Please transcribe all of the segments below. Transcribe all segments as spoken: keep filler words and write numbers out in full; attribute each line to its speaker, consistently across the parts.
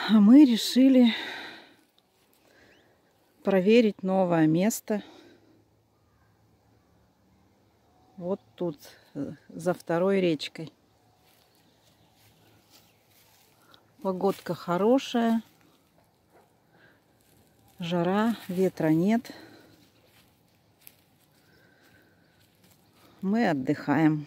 Speaker 1: А мы решили проверить новое место. Вот тут, за второй речкой. Погодка хорошая. Жара, ветра нет. Мы отдыхаем.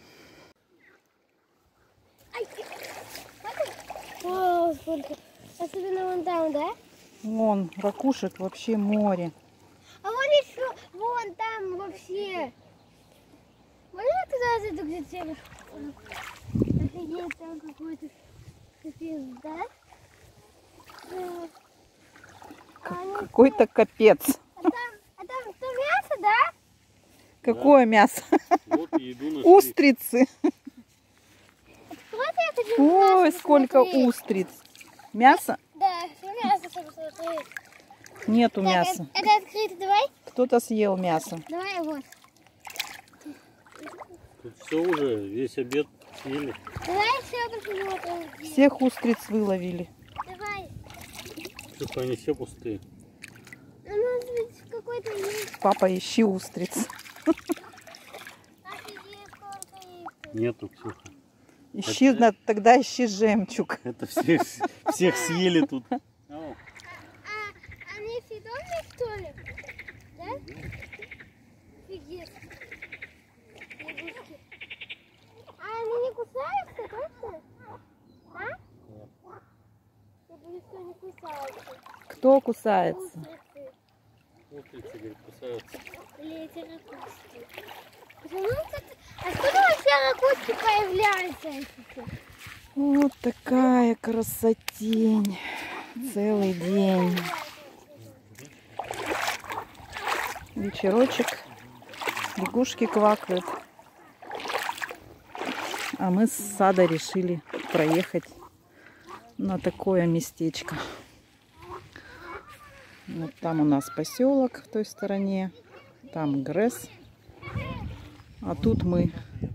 Speaker 2: О, сколько. Особенно вон там, да?
Speaker 1: Вон, ракушек вообще море.
Speaker 2: А вон еще, вон там вообще. Можно туда зайду, где тема? Офигеть, там какой-то капец, да?
Speaker 1: Какой-то капец.
Speaker 2: А там, а там что, мясо, да?
Speaker 1: Какое мясо?
Speaker 3: Вот еду нашли.
Speaker 1: Устрицы.
Speaker 2: Вот я хочу
Speaker 1: Ой,
Speaker 2: мясо
Speaker 1: сколько
Speaker 2: посмотреть.
Speaker 1: устриц. Мясо?
Speaker 2: Да, мясо хочу посмотреть.
Speaker 1: Нету
Speaker 2: Так,
Speaker 1: мяса.
Speaker 2: это, это открыто, давай?
Speaker 1: Кто-то съел мясо.
Speaker 2: Давай вот.
Speaker 3: Тут все уже, весь обед съели.
Speaker 2: Давай все посмотрим.
Speaker 1: Всех устриц выловили.
Speaker 2: Давай.
Speaker 3: Что-то они все пустые.
Speaker 2: А может быть какой-то есть.
Speaker 1: Папа, ищи устриц.
Speaker 2: Офигеть, сколько есть.
Speaker 3: Нету, Ксюха.
Speaker 1: Ищи,
Speaker 3: Это-
Speaker 1: на- тогда ищи жемчуг.
Speaker 3: Это всех, всех съели тут.
Speaker 2: А, они съедобные, что ли? Да? Офигеть. Лягушки. А они не кусаются, точно? А? Я боюсь, что они кусаются.
Speaker 1: Кто кусается?
Speaker 2: Устрицы.
Speaker 3: Устрицы, говорит, кусаются.
Speaker 2: Или эти ракушки. Почему это- Откуда вообще ракушки появляются?
Speaker 1: Вот такая красотень. Целый день. Вечерочек. Лягушки квакают. А мы с сада решили проехать на такое местечко. Вот там у нас поселок в той стороне. Там Гресс. А тут мы.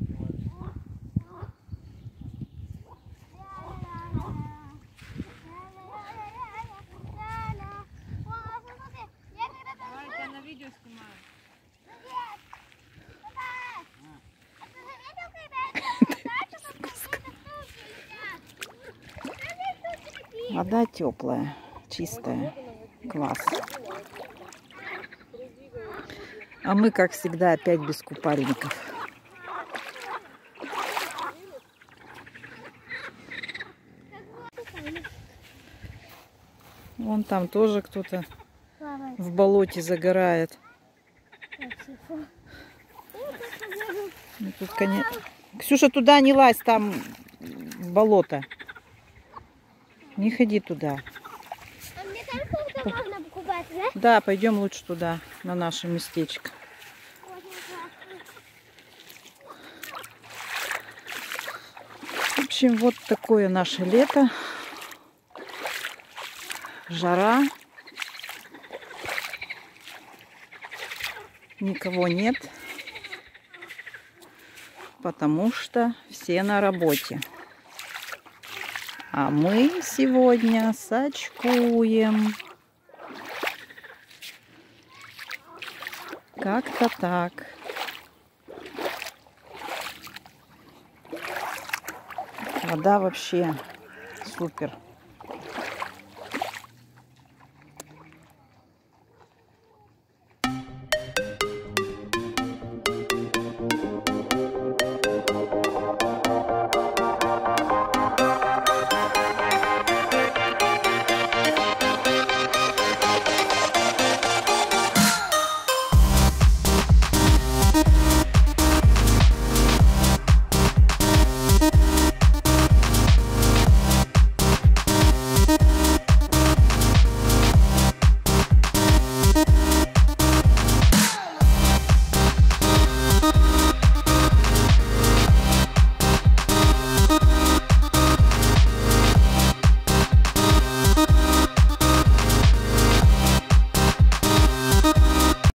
Speaker 1: Вода теплая, чистая. Класс. А мы, как всегда, опять без купальников. Вон там тоже кто-то в болоте загорает. Ну, тут, конечно... Ксюша, туда не лазь, там болото. Не ходи туда.
Speaker 2: А мне там сколько можно покупать, да?
Speaker 1: Да, пойдем лучше туда, на наше местечко. В общем, вот такое наше лето. Жара. Никого нет, потому что все на работе. А мы сегодня сачкуем. Как-то так. Вода вообще супер.